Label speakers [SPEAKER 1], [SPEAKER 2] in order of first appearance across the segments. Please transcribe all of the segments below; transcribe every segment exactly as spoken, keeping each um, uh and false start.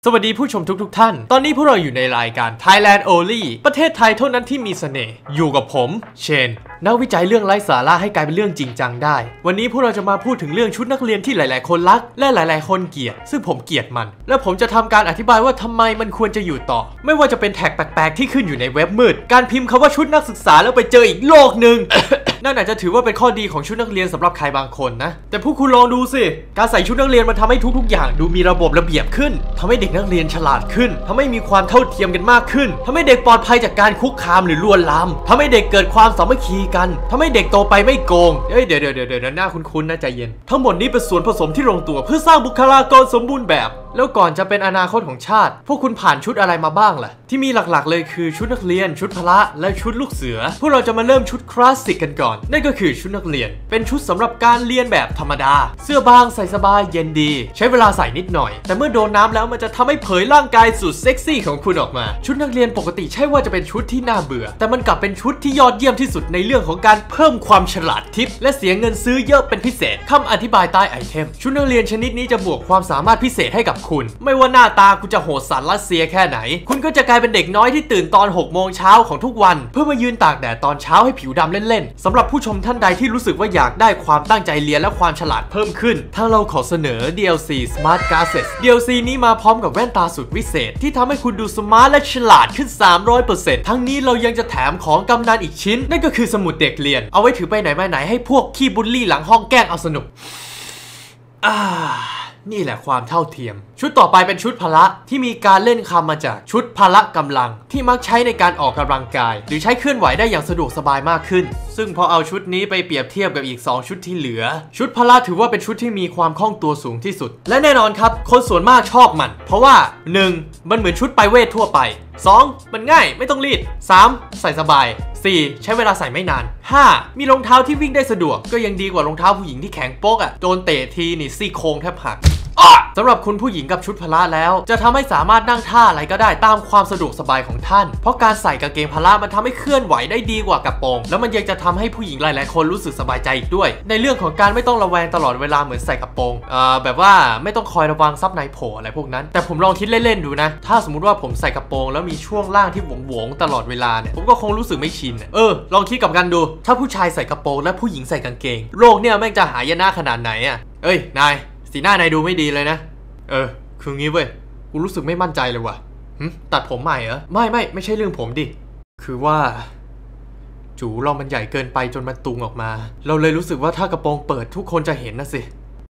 [SPEAKER 1] สวัสดีผู้ชมทุกๆท่านตอนนี้พวกเราอยู่ในรายการ Thailand Only ประเทศไทยเท่านั้นที่มีเสน่ห์อยู่กับผมเชนนักวิจัยเรื่องไร้สาระให้กลายเป็นเรื่องจริงจังได้วันนี้พวกเราจะมาพูดถึงเรื่องชุดนักเรียนที่หลายๆคนรักและหลายๆคนเกลียดซึ่งผมเกลียดมันและผมจะทำการอธิบายว่าทำไมมันควรจะอยู่ต่อไม่ว่าจะเป็นแท็กแปลกๆที่ขึ้นอยู่ในเว็บมืดการพิมพ์คำว่าชุดนักศึกษาแล้วไปเจออีกโลกหนึ่ง นั่นอาจจะถือว่าเป็นข้อดีของชุดนักเรียนสำหรับใครบางคนนะแต่พวกคุณลองดูสิการใส่ชุดนักเรียนมันทำให้ทุกๆอย่างดูมีระบบระเบียบขึ้นทำให้เด็กนักเรียนฉลาดขึ้นทำให้มีความเท่าเทียมกันมากขึ้นทำให้เด็กปลอดภัยจากการคุกคามหรือลวนลามทำให้เด็กเกิดความสามัคคีกันทำให้เด็กโตไปไม่โกงเอ้ยเดี๋ยวเดี๋ยวเดี๋ยวเดี๋ยวหน้าคุ้นๆนะใจเย็นทั้งหมดนี้เป็นส่วนผสมที่ลงตัวเพื่อสร้างบุคลากรสมบูรณ์แบบแล้วก่อนจะเป็นอนาคตของชาติพวกคุณผ่านชุดอะไรมาบ้างล่ะที่มีหลักๆเลยคือชุดนักเรียนชุดพละและชุดลูกเสือพวกเราจะมาเริ่มชุดคลาสสิกกันก่อนนั่นก็คือชุดนักเรียนเป็นชุดสำหรับการเรียนแบบธรรมดาเสื้อบางใส่สบายเย็นดีใช้เวลาใส่นิดหน่อยแต่เมื่อโดนน้ำแล้วมันจะทำให้เผยร่างกายสุดเซ็กซี่ของคุณออกมาชุดนักเรียนปกติใช่ว่าจะเป็นชุดที่น่าเบื่อแต่มันกลับเป็นชุดที่ยอดเยี่ยมที่สุดในเรื่องของการเพิ่มความฉลาดทิพย์และเสียเงินซื้อเยอะเป็นพิเศษคำอธิบายใต้ไอเทมชุดนักเรียนชนิดนี้จะบวกความสามารถพิเศษให้กับคุณไม่ว่าหน้าตาคุณจะโหดสันรัสเซียแค่ไหนคุณก็จะกลายเป็นเด็กน้อยที่ตื่นตอนหกโมงเช้าของทุกวันเพื่อมายืนตากแดดตอนเช้าให้ผิวดำเล่นๆสำหรับผู้ชมท่านใดที่รู้สึกว่าอยากได้ความตั้งใจเรียนและความฉลาดเพิ่มขึ้นทางเราขอเสนอ ดี แอล ซี Smart Glasses ดี แอล ซี นี้มาพร้อมกับแว่นตาสุดวิเศษที่ทำให้คุณดูสมาร์ทและฉลาดขึ้น สามร้อยเปอร์เซ็นต์ ทั้งนี้เรายังจะแถมของกำนันอีกชิ้นนั่นก็คือสมุดเด็กเรียนเอาไว้ถือไปไหนมาไหนให้พวกขี้บูลลี่หลังห้องแกล้งเอาสนุกอ่านี่แหละความเท่าเทียมชุดต่อไปเป็นชุดพละที่มีการเล่นคำมาจากชุดพละกำลังที่มักใช้ในการออกกำลังกายหรือใช้เคลื่อนไหวได้อย่างสะดวกสบายมากขึ้นซึ่งพอเอาชุดนี้ไปเปรียบเทียบกับอีกสองชุดที่เหลือชุดพละถือว่าเป็นชุดที่มีความคล่องตัวสูงที่สุดและแน่นอนครับคนส่วนมากชอบมันเพราะว่า หนึ่ง มันเหมือนชุดไปเวททั่วไป สอง มันง่ายไม่ต้องรีด สาม ใส่สบาย สี่ ใช้เวลาใส่ไม่นาน ห้า มีรองเท้าที่วิ่งได้สะดวกก็ยังดีกว่ารองเท้าผู้หญิงที่แข็งโป๊กอ่ะโดนเตะทีนี่ซี่โครงแทบหักสำหรับคุณผู้หญิงกับชุดพละแล้วจะทำให้สามารถนั่งท่าอะไรก็ได้ตามความสะดวกสบายของท่านเพราะการใส่กางเกงพละมันทำให้เคลื่อนไหวได้ดีกว่ากระโปรงแล้วมันยังจะทำให้ผู้หญิงหลายๆคนรู้สึกสบายใจอีกด้วยในเรื่องของการไม่ต้องระแวงตลอดเวลาเหมือนใส่กระโปรงเอ่อแบบว่าไม่ต้องคอยระวังซับในโผล่อะไรพวกนั้นแต่ผมลองคิดเล่นๆดูนะถ้าสมมุติว่าผมใส่กระโปรงแล้วมีช่วงล่างที่หวงๆตลอดเวลาเนี่ยผมก็คงรู้สึกไม่ชินเออลองคิดกับกันดูถ้าผู้ชายใส่กระโปรงและผู้หญิงใส่กางเกงโลกเนี่ยแม่งจะหายนะขนาดไหนอ่ะเอ้ยนายสีหน้านายดูไม่ดีเลยนะเออคืองี้เว้ยกูรู้สึกไม่มั่นใจเลยว่ะตัดผมใหม่เหรอไม่ไม่ไม่ใช่เรื่องผมดิคือว่าจูเรามันใหญ่เกินไปจนมันตุงออกมาเราเลยรู้สึกว่าถ้ากระโปรงเปิดทุกคนจะเห็นนะสิ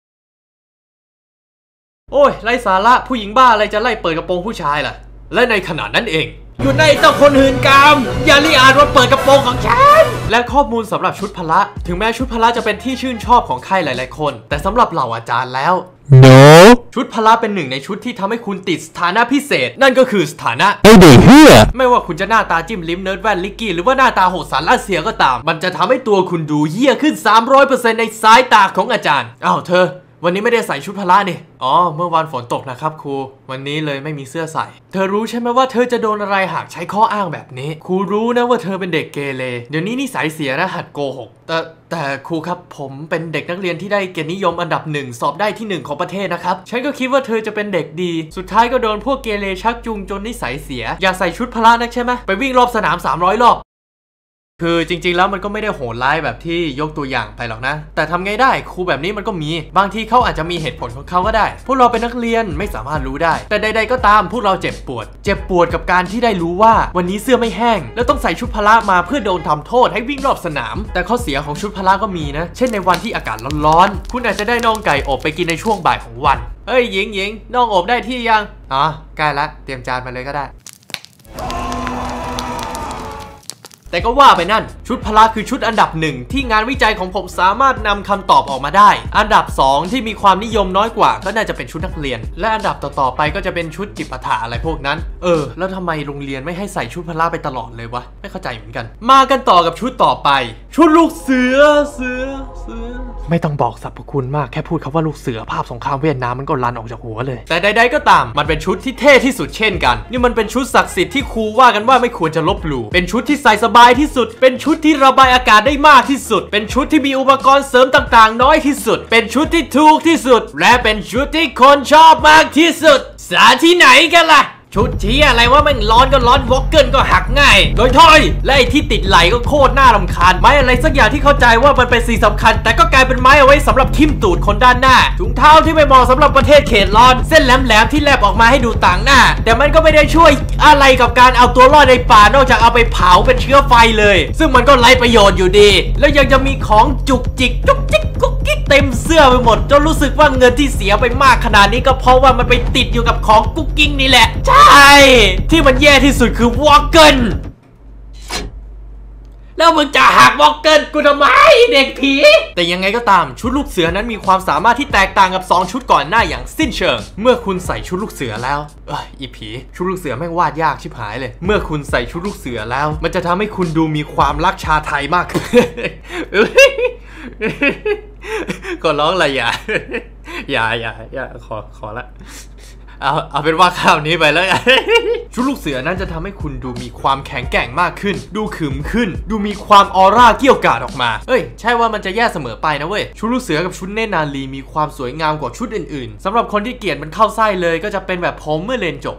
[SPEAKER 1] โอ้ยไร้สาระผู้หญิงบ้าอะไรจะไล่เปิดกระโปรงผู้ชายล่ะและในขณะนั้นเองอยู่ในเจ้าคนหื่นกามอย่าลีอาดว่าเปิดกระโปรงของฉันและข้อมูลสำหรับชุดพละถึงแม้ชุดพละจะเป็นที่ชื่นชอบของใครหลายๆคนแต่สำหรับเหล่าอาจารย์แล้ว no ชุดพละเป็นหนึ่งในชุดที่ทำให้คุณติดสถานะพิเศษนั่นก็คือสถานะไอเด็กเหี้ยไม่ว่าคุณจะหน้าตาจิ้มลิ้มเนิร์ดแว่นลิกกี้หรือว่าหน้าตาโหดสันรัสเซียก็ตามมันจะทำให้ตัวคุณดูเหี้ยขึ้น สามร้อยเปอร์เซ็นต์ ในสายตาของอาจารย์อ้าวเธอวันนี้ไม่ได้ใส่ชุดพละนี่อ๋อเมื่อวานฝนตกนะครับครูวันนี้เลยไม่มีเสื้อใส่เธอรู้ใช่ไหมว่าเธอจะโดนอะไรหากใช้ข้ออ้างแบบนี้ครูรู้นะว่าเธอเป็นเด็กเกเรเดี๋ยวนี้นิสัยเสียนะหัดโกหกแต่แต่ครูครับผมเป็นเด็กนักเรียนที่ได้เกียรตินิยมอันดับหนึ่งสอบได้ที่หนึ่งของประเทศนะครับฉันก็คิดว่าเธอจะเป็นเด็กดีสุดท้ายก็โดนพวกเกเรชักจูงจนนิสัยเสียอยากใส่ชุดพละนักใช่ไหมไปวิ่งรอบสนามสามร้อยรอบคือจริงๆแล้วมันก็ไม่ได้โหดร้ายแบบที่ยกตัวอย่างไปหรอกนะแต่ทำไงได้ครูแบบนี้มันก็มีบางทีเขาอาจจะมีเหตุผลของเขาก็ได้พวกเราเป็นนักเรียนไม่สามารถรู้ได้แต่ใดๆก็ตามพวกเราเจ็บปวดเจ็บปวดกับการที่ได้รู้ว่าวันนี้เสื้อไม่แห้งแล้วต้องใส่ชุดพละมาเพื่อโดนทำโทษให้วิ่งรอบสนามแต่ข้อเสียของชุดพละก็มีนะเช่นในวันที่อากาศร้อนๆคุณอาจจะได้น่องไก่อบไปกินในช่วงบ่ายของวันเฮ้ยหญิงหญิงน่องอบได้ที่ยังอ๋อใกล้ละเตรียมจานมาเลยก็ได้แต่ก็ว่าไปนั่นชุดพละคือชุดอันดับหนึ่งที่งานวิจัยของผมสามารถนำคำตอบออกมาได้อันดับสองที่มีความนิยมน้อยกว่าก็น่าจะเป็นชุดนักเรียนและอันดับต่อๆไปก็จะเป็นชุดจิปาถะอะไรพวกนั้นเออแล้วทำไมโรงเรียนไม่ให้ใส่ชุดพละไปตลอดเลยวะไม่เข้าใจเหมือนกันมากันต่อกับชุดต่อไปชุดลูกเสือเสือเสือไม่ต้องบอกสรรพคุณมากแค่พูดคำว่าลูกเสือภาพสงครามเวียดนามมันก็ลันออกจากหัวเลยแต่ใดๆก็ตามมันเป็นชุดที่เท่ที่สุดเช่นกันนี่มันเป็นชุดศักดิ์สิทธิ์ที่ครูว่ากันว่าไม่ควรจะลบหลู่เป็นชุดที่ใส่สบายที่สุดเป็นชุดที่ระบายอากาศได้มากที่สุดเป็นชุดที่มีอุปกรณ์เสริมต่างๆน้อยที่สุดเป็นชุดที่ถูกที่สุดและเป็นชุดที่คนชอบมากที่สุดสาที่ไหนกันล่ะชุดที่อะไรว่ามันร้อนก็ร้อนวอกเกิลก็หักง่ายโดยถ้อยและไอ้ที่ติดไหลก็โคตรน่ารำคาญไม้อะไรสักอย่างที่เข้าใจว่ามันเป็นสิ่งสำคัญแต่ก็กลายเป็นไม้เอาไว้สำหรับทิ่มตูดคนด้านหน้าถุงเท้าที่ไม่เหมาะสำหรับประเทศเขตร้อนเส้นแหลมๆที่แลบออกมาให้ดูต่างหน้าแต่มันก็ไม่ได้ช่วยอะไรกับการเอาตัวรอดในป่านอกจากเอาไปเผาเป็นเชื้อไฟเลยซึ่งมันก็ไร้ประโยชน์อยู่ดีแล้วยังจะมีของจุกจิกจุกจิกกุ๊กกิ๊กเต็มเสื้อไปหมดจนรู้สึกว่าเงินที่เสียไปมากขนาดนี้ก็เพราะว่ามันไปติดอยู่กับของกุ๊กกิ๊กนี่แหละใช่ที่มันแย่ที่สุดคือวอลเกิลแล้วมึงจะหักวอลเกิลกูทำไมเด็กผีแต่ยังไงก็ตามชุดลูกเสือนั้นมีความสามารถที่แตกต่างกับสองชุดก่อนหน้าอย่างสิ้นเชิงเมื่อคุณใส่ชุดลูกเสือแล้วเอ้ยอีผีชุดลูกเสือแม่งวาดยากชิบหายเลยเมื่อคุณใส่ชุดลูกเสือแล้วมันจะทำให้คุณดูมีความรักชาไทยมากขึ้นก็ร้องอะไรอย่าอย่าอย่าอย่าขอขอละเอาเอาเป็นว่าข้าวนี้ไปแล้วชุดลูกเสือนั้นจะทำให้คุณดูมีความแข็งแกร่งมากขึ้นดูขึมขึ้นดูมีความออร่าเกี่ยวกาดออกมาเอ้ยใช่ว่ามันจะแย่เสมอไปนะเว้ยชุดลูกเสือกับชุดเนตรนารีมีความสวยงามกว่าชุดอื่นๆสำหรับคนที่เกลียดมันเข้าไส้เลยก็จะเป็นแบบผมเมื่อเรียนจบ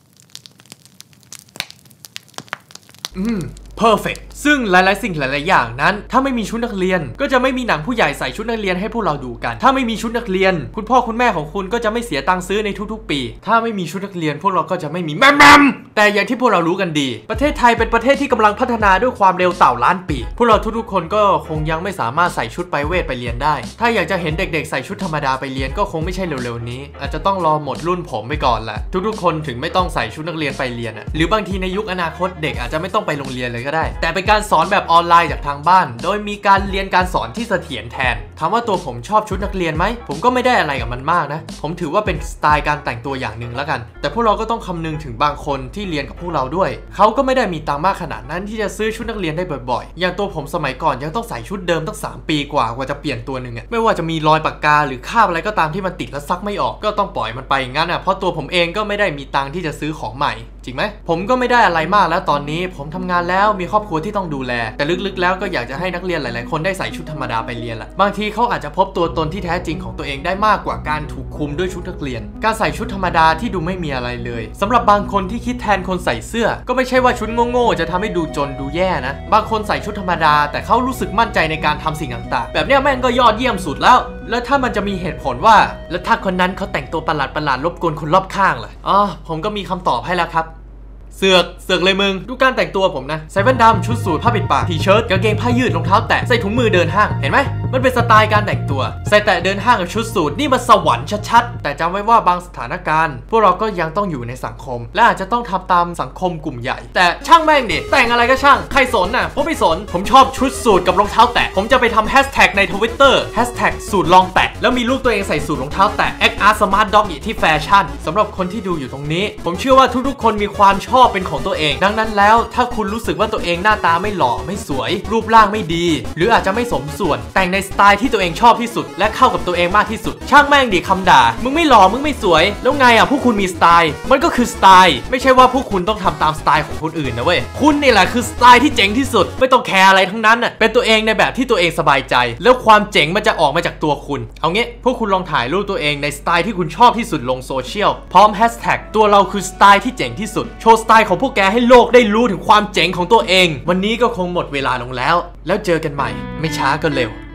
[SPEAKER 1] อืมperfect ซึ่งหลายๆสิ่งหลายๆอย่างนั้นถ้าไม่มีชุดนักเรียนก็จะไม่มีหนังผู้ใหญ่ใส่ชุดนักเรียนให้พวกเราดูกันถ้าไม่มีชุดนักเรียนคุณพ่อคุณแม่ของคุณก็จะไม่เสียตังค์ซื้อในทุกๆปีถ้าไม่มีชุดนักเรียนพวกเราก็จะไม่มีแม่แม่แต่อย่างที่พวกเรารู้กันดีประเทศไทยเป็นประเทศที่กำลังพัฒนาด้วยความเร็วเต่าล้านปีพวกเราทุกๆคนก็คงยังไม่สามารถใส่ชุดไปเวทไปเรียนได้ถ้าอยากจะเห็นเด็กๆใส่ชุดธรรมดาไปเรียนก็คงไม่ใช่เร็วๆนี้อาจจะต้องรอหมดรุ่นผมไปก่อนแหละทุกๆคนถึงไม่ต้องใส่ชุดนักเรียนไปเรียนอ่ะหรือบางทีในยุคอนาคตเด็กอาจจะไม่ต้องไปโรงเรียนเลยก็ได้แต่เป็นการสอนแบบออนไลน์จากทางบ้านโดยมีการเรียนการสอนที่เสถียรแทนถามว่าตัวผมชอบชุดนักเรียนไหมผมก็ไม่ได้อะไรกับมันมากนะผมถือว่าเป็นสไตล์การแต่งตัวอย่างหนึ่งแล้วกันแต่พวกเราก็ต้องคำนึงถึงบางคนที่เรียนกับพวกเราด้วยเขาก็ไม่ได้มีตังค์มากขนาดนั้นที่จะซื้อชุดนักเรียนได้บ่อยๆอย่างตัวผมสมัยก่อนยังต้องใส่ชุดเดิมตั้งสามปีกว่ากว่าจะเปลี่ยนตัวหนึ่งอ่ะไม่ว่าจะมีรอยปากกาหรือคราบอะไรก็ตามที่มันติดแล้วซักไม่ออกก็ต้องปล่อยมันไปงั้นอ่ะเพราะตัวผมเองก็ไม่ได้มีตังค์ที่จะซื้อของใหม่จริงไหมผมก็ไม่ได้อะไรมากแล้วตอนนี้ผมทำงานแล้วมีครอบครัวที่ต้องดูแลแต่ลึกๆแล้วก็อยากจะให้นักเรียนหลายๆคนได้ใส่ชุดธรรมดาไปเรียนแหละบางทีเขาอาจจะพบตัวตนที่แท้จริงของตัวเองได้มากกว่าการถูกคุมด้วยชุดนักเรียนการใส่ชุดธรรมดาที่ดูไม่มีอะไรเลยสำหรับบางคนที่คิดแทนคนใส่เสื้อก็ไม่ใช่ว่าชุดโง่ๆจะทำให้ดูจนดูแย่นะบางคนใส่ชุดธรรมดาแต่เขารู้สึกมั่นใจในการทำสิ่งต่างๆแบบนี้แม่งก็ยอดเยี่ยมสุดแล้วแล้วถ้ามันจะมีเหตุผลว่าแล้วถ้าคนนั้นเขาแต่งตัวประหลาดประหลาดรบกวนคนรอบข้างล่ะอ๋อผมก็มีคำตอบให้แล้วครับเสือกเสือกเลยมึงดูการแต่งตัวผมนะใส่แว่นดำชุดสูทผ้าปิดปากทีเชิ้ตกางเกงผ้ายืดรองเท้าแตะใส่ถุงมือเดินห้างเห็นไหมมันเป็นสไตล์การแต่งตัวใส่แตะเดินห้างกับชุดสูทนี่มันสวรรค์ชัดๆแต่จำไว้ว่าบางสถานการณ์พวกเราก็ยังต้องอยู่ในสังคมและอาจจะต้องทำตามสังคมกลุ่มใหญ่แต่ช่างแม่งดิแต่งอะไรก็ช่างใครสนน่ะผมไม่สนผมชอบชุดสูทกับรองเท้าแตะผมจะไปทำแฮชแท็กใน ทวิตเตอร์ แฮชแท็กสูทลองแตะแล้วมีรูปตัวเองใส่สูทรองเท้าแตะ แอค อาร์ Smart Dog ที่แฟชั่นสำหรับคนที่ดูอยู่ตรงนี้ผมเชื่อว่าทุกๆคนมีความชอบเป็นของตัวเองดังนั้นแล้วถ้าคุณรู้สึกว่าตัวเองหน้าตาไม่หล่อไม่สวยรูปร่างไม่ดีหรืออาจจะไม่สมส่วนแต่งในสไตล์ที่ตัวเองชอบที่สุดและเข้ากับตัวเองมากที่สุดช่างแม่งดิคำด่ามึงไม่หล่อมึงไม่สวยแล้วไงอ่ะพวกคุณมีสไตล์มันก็คือสไตล์ไม่ใช่ว่าพวกคุณต้องทำตามสไตล์ของคนอื่นนะเว้ยคุณนี่แหละคือสไตล์ที่เจ๋งที่สุดไม่ต้องแคร์อะไรทั้งนั้นอ่ะเป็นตัวเองในแบบที่ตัวเองสบายใจแล้วความเจ๋งมันจะออกมาจากตัวคุณเอางี้พวกคุณลองถ่ายรูปตัวเองในสไตล์ที่คุณชอบที่สุดลงโซเชียลพร้อมแฮชแท็กตัวเราคือสไตล์ที่เจ๋งที่สุดโชว์สไตล์ของพวกแกให้โลกได้รู้ถึงความเจ๋งของตัวเองวันนี้ก็คงหมดเวลาลงแล้วแล้วเจอกันใหม่ไม่ช้าก็เร็ว